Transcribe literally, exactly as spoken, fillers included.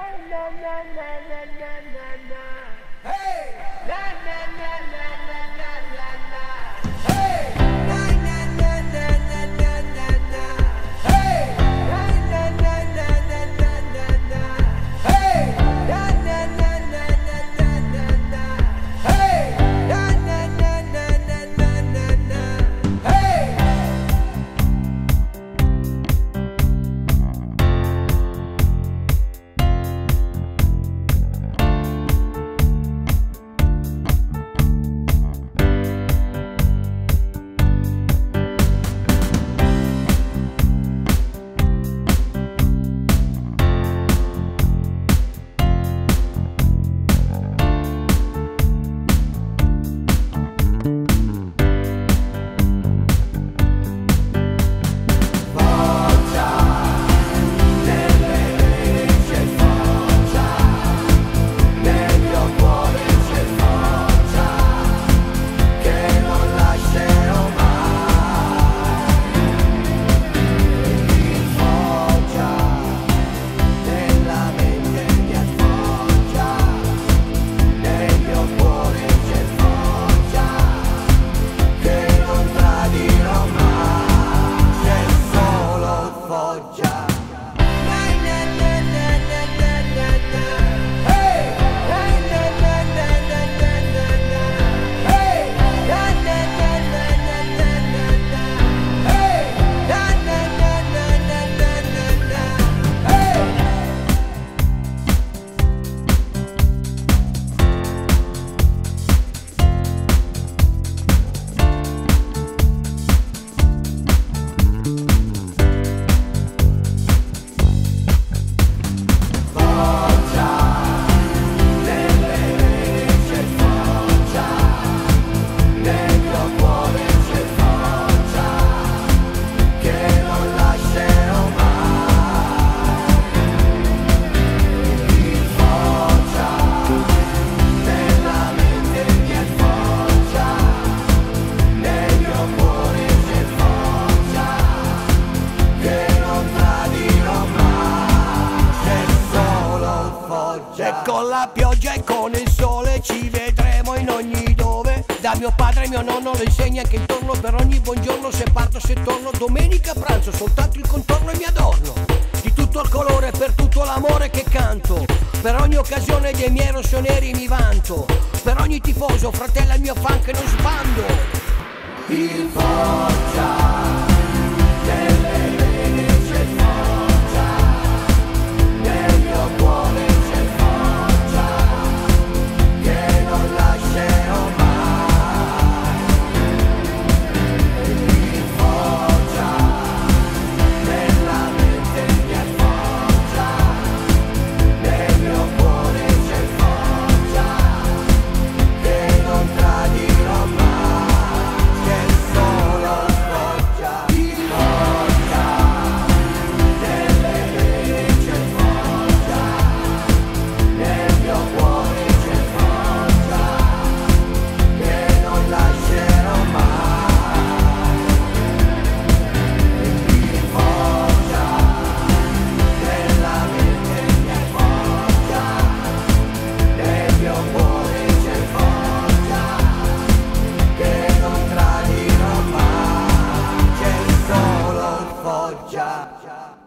Con la pioggia e con il sole ci vedremo in ogni dove. Da mio padre e mio nonno lo insegna che intorno per ogni buongiorno, se parto se torno, domenica pranzo, soltanto il contorno e mi adorno. Di tutto il colore, per tutto l'amore che canto, per ogni occasione dei miei rossoneri mi vanto, per ogni tifoso, fratello il mio fan che non sbando. Il Foggia delle vene c'è il Foggia, nel mio cuore c'è il Foggia, che non lascerò mai. Il Foggia, nella mente mia il Foggia, nel mio cuore c'è il Foggia, che non tradirò mai, che solo il Foggia. Il Foggia, nelle vene c'è il Foggia, nel mio cuore c'è il Foggia, che non lascerò mai. Il Foggia, nella mente mia il Foggia, nel mio cuore c'è il Foggia, che non tradirò mai, c'è solo il Foggia.